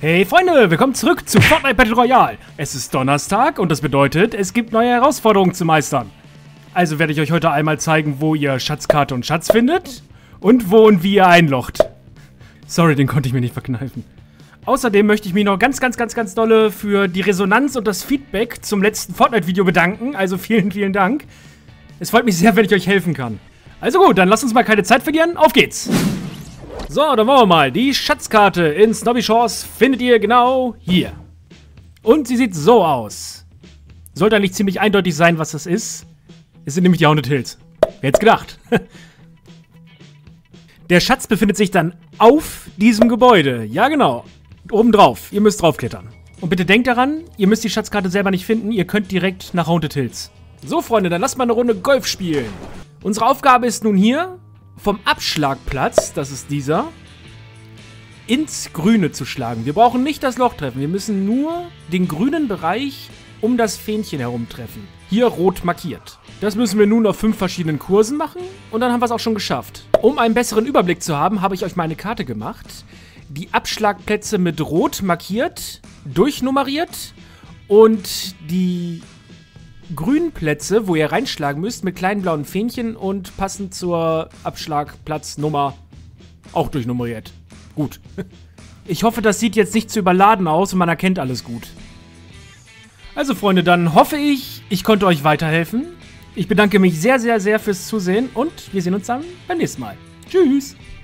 Hey Freunde, willkommen zurück zu Fortnite Battle Royale. Es ist Donnerstag und das bedeutet, es gibt neue Herausforderungen zu meistern. Also werde ich euch heute einmal zeigen, wo ihr Schatzkarte und Schatz findet und wo und wie ihr einlocht. Sorry, den konnte ich mir nicht verkneifen. Außerdem möchte ich mich noch ganz dolle für die Resonanz und das Feedback zum letzten Fortnite-Video bedanken. Also vielen Dank. Es freut mich sehr, wenn ich euch helfen kann. Also gut, dann lasst uns mal keine Zeit verlieren. Auf geht's! So, dann wollen wir mal. Die Schatzkarte in Snobby Shores findet ihr genau hier. Und sie sieht so aus. Sollte eigentlich ziemlich eindeutig sein, was das ist. Es sind nämlich die Haunted Hills. Wer hätte gedacht? Der Schatz befindet sich dann auf diesem Gebäude. Ja, genau. Oben drauf. Ihr müsst draufklettern. Und bitte denkt daran, ihr müsst die Schatzkarte selber nicht finden. Ihr könnt direkt nach Haunted Hills. So, Freunde, dann lasst mal eine Runde Golf spielen. Unsere Aufgabe ist nun hier, vom Abschlagplatz, das ist dieser, ins Grüne zu schlagen. Wir brauchen nicht das Loch treffen. Wir müssen nur den grünen Bereich um das Fähnchen herum treffen. Hier rot markiert. Das müssen wir nun auf 5 verschiedenen Kursen machen und dann haben wir es auch schon geschafft. Um einen besseren Überblick zu haben, habe ich euch mal eine Karte gemacht. Die Abschlagplätze mit rot markiert, durchnummeriert und die grünen Plätze, wo ihr reinschlagen müsst, mit kleinen blauen Fähnchen und passend zur Abschlagplatznummer auch durchnummeriert. Gut. Ich hoffe, das sieht jetzt nicht zu überladen aus und man erkennt alles gut. Also Freunde, dann hoffe ich, ich konnte euch weiterhelfen. Ich bedanke mich sehr fürs Zusehen und wir sehen uns dann beim nächsten Mal. Tschüss!